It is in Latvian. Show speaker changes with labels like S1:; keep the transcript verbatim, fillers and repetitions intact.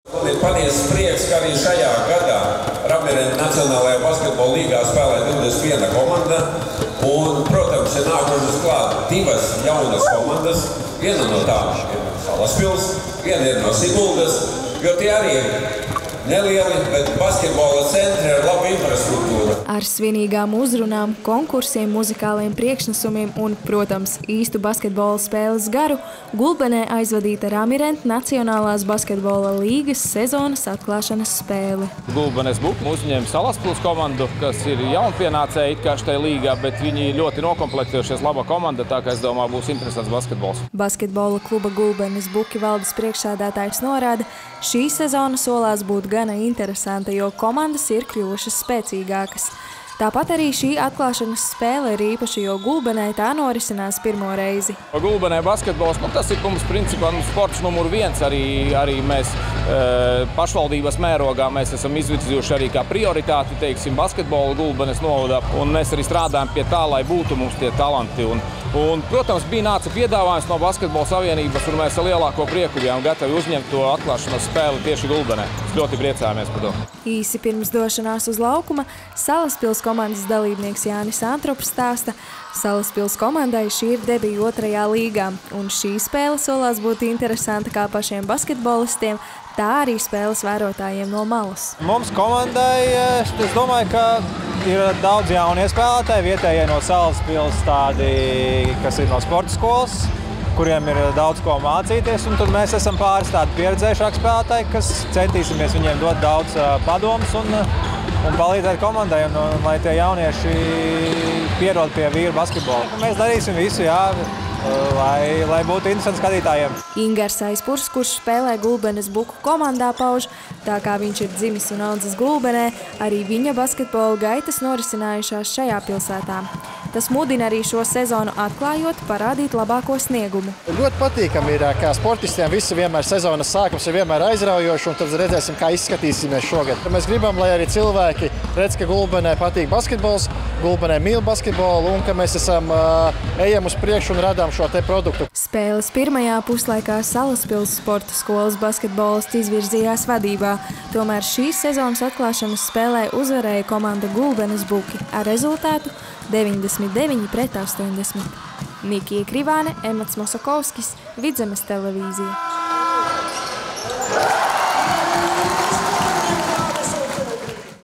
S1: Man ir patiesas prieks, ka arī šajā gadā Ramirentu Nacionālajā basketbola līgā spēlē divdesmit viena komanda. Un, protams, ir nākušas klāt divas jaunas komandas. Viena no tām ir no Salaspils, viena ir no Siguldas, jo tie arī ir nelieli, bet basketbola centri ar labu infrastruktūru.
S2: Ar svinīgām uzrunām, konkursiem, muzikāliem priekšnesumiem un, protams, īstu basketbola spēles garu Gulbenē aizvadīta Ramirentu Nacionālās basketbola līgas sezonas atklāšanas spēle.
S3: Gulbenes Buki uzņēma Salaspils komandu, kas ir jaunpienācēji it kā šajā līgā, bet viņi ļoti nokomplektējušies laba komanda, tā kā es domāju, būs interesants basketbols.
S2: Basketbola kluba Gulbenes Buki valdes priekšsēdētājs norāda, šī sezona solās būt gana interesanta, jo komandas ir kļuvušas spēcīgākas. Tāpat arī šī atklāšanas spēle ir īpaša, jo Gulbenē tā norisinās pirmo reizi.
S3: Gulbenē basketbols, nu, tas ir mums principā nu, sports numur viens. Arī, arī mēs e, pašvaldības mērogā mēs esam izvirzījuši arī kā prioritāti, teiksim, basketbolu Gulbenes novadā. Un mēs arī strādājam pie tā, lai būtu mums tie talanti. Un, un, protams, bija nāca piedāvājums no Basketbola savienības, un mēs ar lielāko prieku bijām gatavi uzņemt to atklāšanas spēli tieši Gulbenē. Ļoti priecājamies par to.
S2: Īsi pirms došanās uz laukuma Salaspils komandas dalībnieks Jānis Antrops stāsta, Salaspils komandai šī ir debija otrajā līgā, un šī spēle solās būt interesanta kā pašiem basketbolistiem, tā arī spēles vērotājiem no malas.
S4: Mums komandai, es domāju, ka ir daudz jaunie spēlētāji, vietējie no Salaspils, tādi, kas ir no sporta skolas, kuriem ir daudz ko mācīties, un tad mēs esam pāris tādi pieredzējušāki spēlētāji, kas centīsimies viņiem dot daudz padomus un, un palīdzēt komandai, un, un lai tie jaunieši pierod pie vīru basketbola. Mēs darīsim visu, jā, lai, lai būtu interesanti skatītājiem.
S2: Ingars Aizpurs, kurš spēlē Gulbenes Buku komandā, pauž, tā kā viņš ir dzimis un audzis Gulbenē, arī viņa basketbola gaitas norisinājušās šajā pilsētā. Tas mudina arī šo sezonu atklājot, parādīt labāko sniegumu.
S5: Ļoti patīkami ir, kā sportistiem visi vienmēr sezonas sākums ir vienmēr aizraujoši, un tad redzēsim, kā izskatīsimies šogad. Mēs gribam, lai arī cilvēki redz, ka Gulbenē patīk basketbols, Gulbenē mīl basketbolu, un ka mēs esam uh, ejam uz priekšu un radām šo te produktu.
S2: Spēles pirmajā puslaikā Salaspils sporta skolas basketbolisti izvirzījās vadībā, tomēr šīs sezonas atklāšanas spēlē uzvarēja komanda Gulbenes Buki ar rezultātu deviņdesmit deviņi pret astoņdesmit. Nikija Krivāne, Emats Mosakovskis, Vidzemes televīzija.